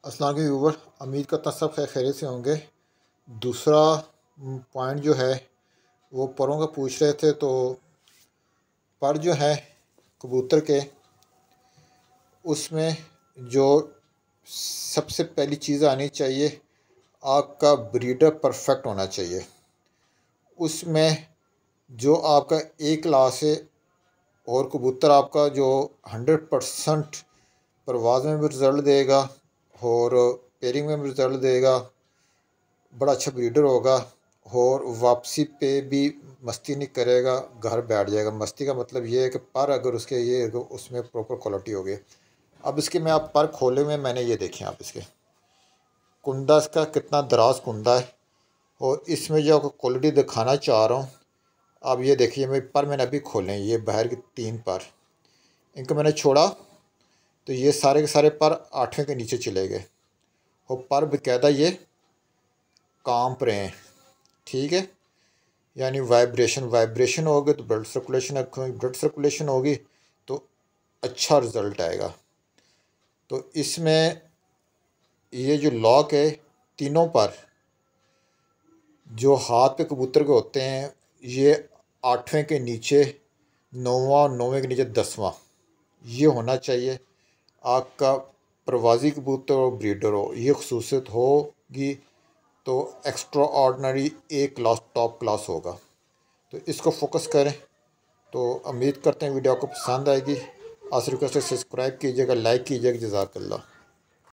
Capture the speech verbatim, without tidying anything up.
अस्सलाम वालेकुम व्यूवर, उम्मीद करता सब खैर खैरियत से होंगे। दूसरा पॉइंट जो है वो परों का पूछ रहे थे, तो पर जो है कबूतर के, उसमें जो सबसे पहली चीज़ आनी चाहिए, आपका ब्रीडर परफेक्ट होना चाहिए। उसमें जो आपका एक क्लास है और कबूतर आपका जो हंड्रेड परसेंट परवाज़ में भी रिज़ल्ट देगा और पेयरिंग में भी रिज़ल्ट देगा, बड़ा अच्छा ब्रीडर होगा और वापसी पे भी मस्ती नहीं करेगा, घर बैठ जाएगा। मस्ती का मतलब ये है कि पर अगर उसके ये उसमें प्रॉपर क्वालिटी होगी। अब इसके मैं आप पर खोले हुए मैंने ये देखें, आप इसके कुंडा इसका कितना दराज कुंडा है और इसमें जो आपको क्वालिटी दिखाना चाह रहा हूँ, अब ये देखिए। मैं पर मैंने अभी खोले हैं, ये बाहर की तीन पर, इनको मैंने छोड़ा तो ये सारे के सारे पर आठवें के नीचे चले गए और पर बाकायदा ये कांप रहे हैं। ठीक है, यानी वाइब्रेशन वाइब्रेशन होगी तो ब्लड सर्कुलेशन ब्लड सर्कुलेशन होगी तो अच्छा रिज़ल्ट आएगा। तो इसमें ये जो लॉक है, तीनों पर जो हाथ पे कबूतर के होते हैं, ये आठवें के नीचे नौवां और नौवें के नीचे दसवां ये होना चाहिए। आपका प्रवासी कबूतर और ब्रीडर हो, ये खसूसियत होगी तो एक्स्ट्रा ऑर्डनरी एक क्लास टॉप क्लास होगा। तो इसको फोकस करें। तो उम्मीद करते हैं वीडियो आपको पसंद आएगी। आसिफ रिक्वेस्ट सब्सक्राइब कीजिएगा, लाइक कीजिएगा। जज़ाकल्लाह।